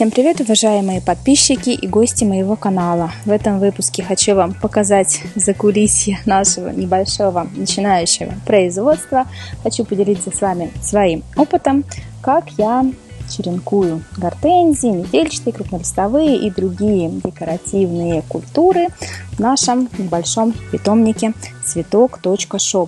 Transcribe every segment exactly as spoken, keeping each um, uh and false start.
Всем привет, уважаемые подписчики и гости моего канала. В этом выпуске хочу вам показать закулисье нашего небольшого начинающего производства. Хочу поделиться с вами своим опытом, как я черенкую гортензии, метельчатые, крупнолистовые и другие декоративные культуры в нашем небольшом питомнике цветок точка шоп.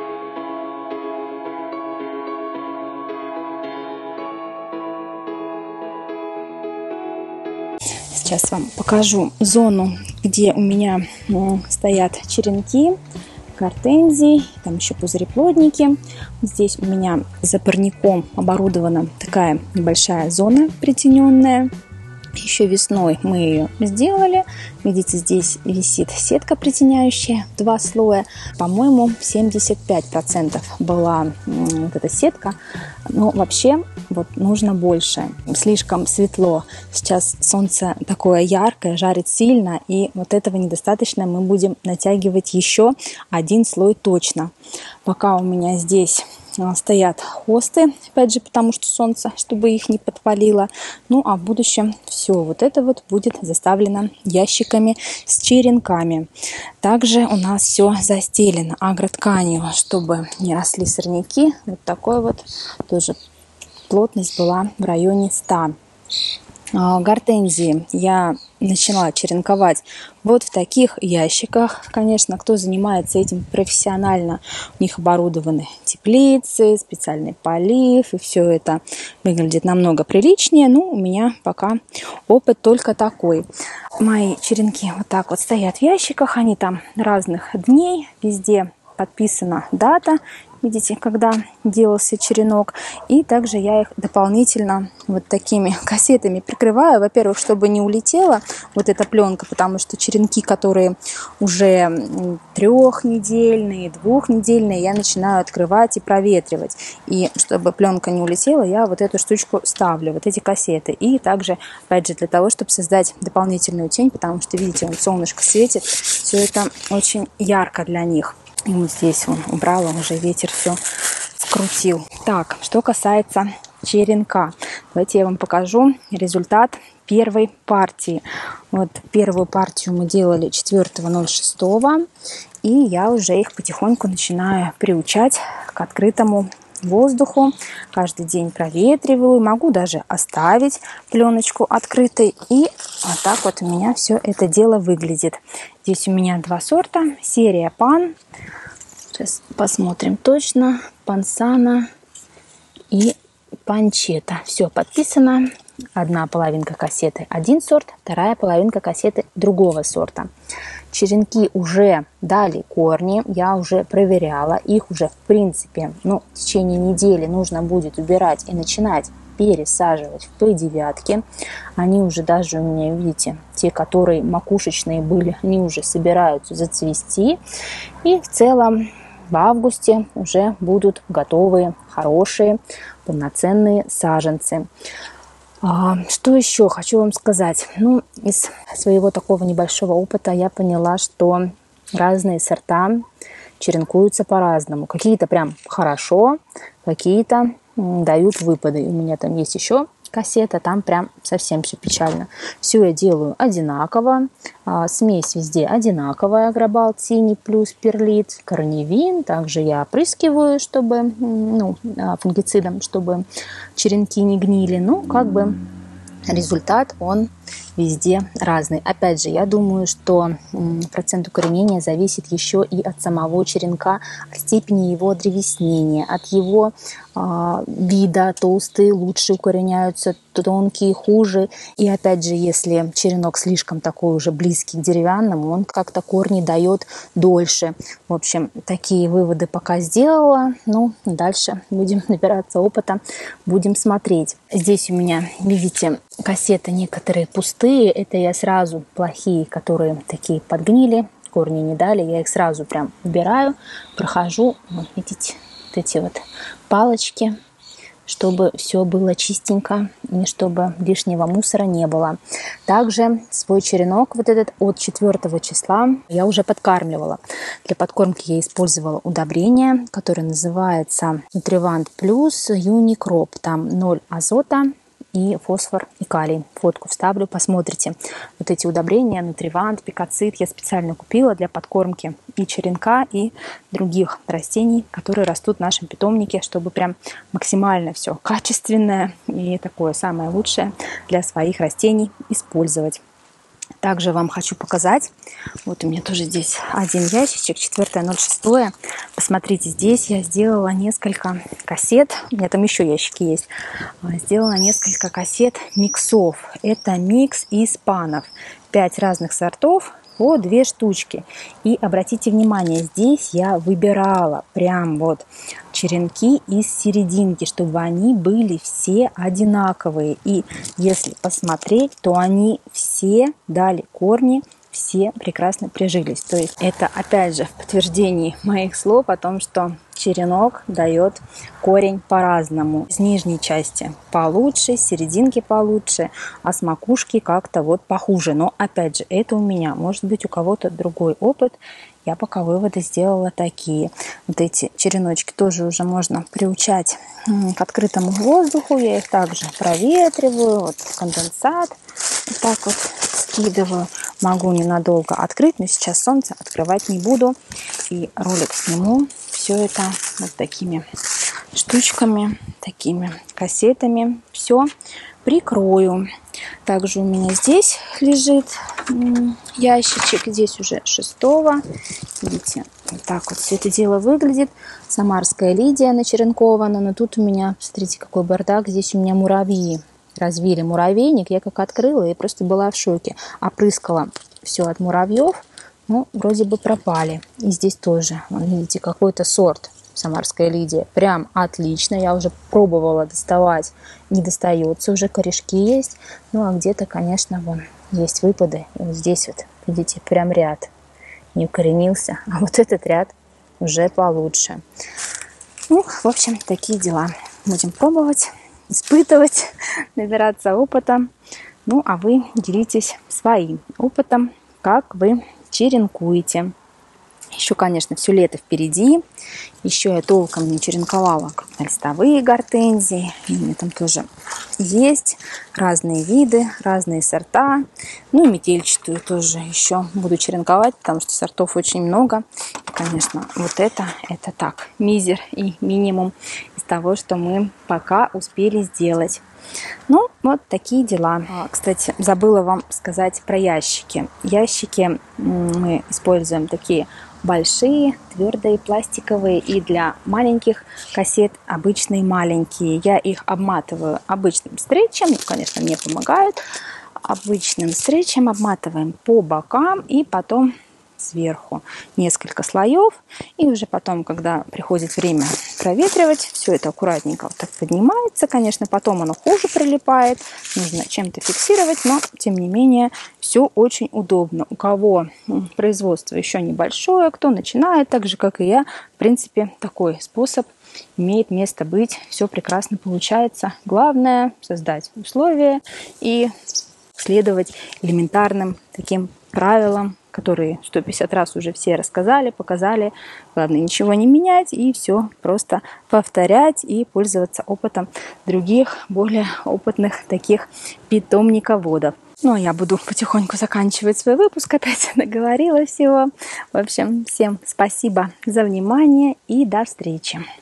Сейчас вам покажу зону, где у меня стоят черенки гортензий, там еще пузыреплодники. Здесь у меня за парником оборудована такая небольшая зона притененная. Еще весной мы ее сделали. Видите, здесь висит сетка притеняющая, два слоя. По-моему, семьдесят пять процентов была вот эта сетка. Но вообще вот нужно больше. Слишком светло. Сейчас солнце такое яркое, жарит сильно. И вот этого недостаточно. Мы будем натягивать еще один слой точно. Пока у меня здесь стоят хосты, опять же, потому что солнце, чтобы их не подпалило. Ну, а в будущем все вот это вот будет заставлено ящиками с черенками. Также у нас все застелено агротканью, чтобы не росли сорняки. Вот такой вот тоже плотность была в районе ста. Гортензии я начала черенковать вот в таких ящиках. Конечно, кто занимается этим профессионально, у них оборудованы теплицы, специальный полив, и все это выглядит намного приличнее. Ну, у меня пока опыт только такой. Мои черенки вот так вот стоят в ящиках, они там разных дней, везде подписана дата. Видите, когда делался черенок. И также я их дополнительно вот такими кассетами прикрываю. Во-первых, чтобы не улетела вот эта пленка, потому что черенки, которые уже трехнедельные, двухнедельные, я начинаю открывать и проветривать. И чтобы пленка не улетела, я вот эту штучку ставлю, вот эти кассеты. И также, опять же, для того, чтобы создать дополнительную тень, потому что, видите, вот солнышко светит, все это очень ярко для них. И вот здесь он убрала, уже ветер все скрутил. Так, что касается черенка. Давайте я вам покажу результат первой партии. Вот первую партию мы делали четвёртого ноль шестого. И я уже их потихоньку начинаю приучать к открытому воздуху. Каждый день проветриваю. Могу даже оставить пленочку открытой. И вот так вот у меня все это дело выглядит. Здесь у меня два сорта. Серия Пан. Сейчас посмотрим точно. Пансана и Панчета. Все подписано. Одна половинка кассеты один сорт, вторая половинка кассеты другого сорта. Черенки уже дали корни, я уже проверяла. Их уже в принципе, ну, в течение недели нужно будет убирать и начинать пересаживать в пэ девять. Они уже даже у меня, видите, те, которые макушечные были, они уже собираются зацвести. И в целом в августе уже будут готовые, хорошие, полноценные саженцы. Что еще хочу вам сказать? Ну, из своего такого небольшого опыта я поняла, что разные сорта черенкуются по-разному. Какие-то прям хорошо, какие-то дают выпады. У меня там есть еще кассета, там прям совсем все печально. Все я делаю одинаково. Смесь везде одинаковая. Агробалт синий плюс перлит, корневин. Также я опрыскиваю, чтобы, ну, фунгицидом, чтобы черенки не гнили. Ну, как бы результат он везде разный. Опять же, я думаю, что процент укоренения зависит еще и от самого черенка, от степени его древеснения, от его э, вида. Толстые лучше укореняются, тонкие хуже. И опять же, если черенок слишком такой уже близкий к деревянному, он как-то корни дает дольше. В общем, такие выводы пока сделала. Ну, дальше будем набираться опыта, будем смотреть. Здесь у меня, видите, кассеты некоторые пустые. Это я сразу плохие, которые такие подгнили, корни не дали. Я их сразу прям убираю, прохожу. Вот видите, вот эти вот палочки, чтобы все было чистенько и чтобы лишнего мусора не было. Также свой черенок вот этот от четвёртого числа я уже подкармливала. Для подкормки я использовала удобрение, которое называется Нутривант Плюс Юникроп. Там ноль азота, и фосфор, и калий. Фотку вставлю, посмотрите. Вот эти удобрения, нутривант, пикоцит я специально купила для подкормки и черенка, и других растений, которые растут в нашем питомнике, чтобы прям максимально все качественное и такое самое лучшее для своих растений использовать. Также вам хочу показать, вот у меня тоже здесь один ящичек, четвёртое ноль шестое. Посмотрите, здесь я сделала несколько кассет, у меня там еще ящики есть. Сделала несколько кассет миксов. Это микс из панов, пять разных сортов по две штучки. И обратите внимание, здесь я выбирала прям вот черенки из серединки, чтобы они были все одинаковые. И если посмотреть, то они все дали корни, все прекрасно прижились. То есть это опять же в подтверждении моих слов о том, что черенок дает корень по-разному. С нижней части получше, с серединки получше, а с макушки как-то вот похуже. Но опять же, это у меня. Может быть, у кого-то другой опыт. Я пока выводы сделала такие. Вот эти череночки тоже уже можно приучать к открытому воздуху. Я их также проветриваю. Вот конденсат вот так вот скидываю. Могу ненадолго открыть, но сейчас солнце, открывать не буду. И ролик сниму. Все это вот такими штучками, такими кассетами. Все прикрою. Также у меня здесь лежит ящичек. Здесь уже шестого. Видите, вот так вот все это дело выглядит. Самарская Лидия начеренкована. Но тут у меня, смотрите, какой бардак. Здесь у меня муравьи развили муравейник. Я как открыла и просто была в шоке. Опрыскала все от муравьев. Ну, вроде бы пропали. И здесь тоже, вот видите, какой-то сорт Самарская Лидия. Прям отлично. Я уже пробовала доставать. Не достается. Уже корешки есть. Ну, а где-то, конечно, вон есть выпады. И вот здесь вот, видите, прям ряд не укоренился. А вот этот ряд уже получше. Ну, в общем, такие дела. Будем пробовать, испытывать, набираться опыта. Ну, а вы делитесь своим опытом, как вы черенкуете. Еще, конечно, все лето впереди. Еще я толком не черенковала крупнолистовые гортензии. У меня там тоже есть разные виды, разные сорта. Ну и метельчатую тоже еще буду черенковать, потому что сортов очень много. И, конечно, вот это, это так, мизер и минимум из того, что мы пока успели сделать. Ну, вот такие дела. Кстати, забыла вам сказать про ящики. Ящики мы используем такие большие, твердые, пластиковые, и для маленьких кассет обычные маленькие. Я их обматываю обычным стрейчем, ну, конечно, мне помогают. Обычным стрейчем обматываем по бокам и потом сверху несколько слоев. И уже потом, когда приходит время проветривать, все это аккуратненько вот так поднимается. Конечно, потом оно хуже прилипает, нужно чем-то фиксировать, но тем не менее все очень удобно. У кого производство еще небольшое, кто начинает, так же как и я, в принципе, такой способ имеет место быть. Все прекрасно получается. Главное создать условия и следовать элементарным таким правилам, которые сто пятьдесят раз уже все рассказали, показали. Главное, ничего не менять и все просто повторять и пользоваться опытом других, более опытных таких питомниководов. Ну, а я буду потихоньку заканчивать свой выпуск. Опять наговорила всего. В общем, всем спасибо за внимание и до встречи.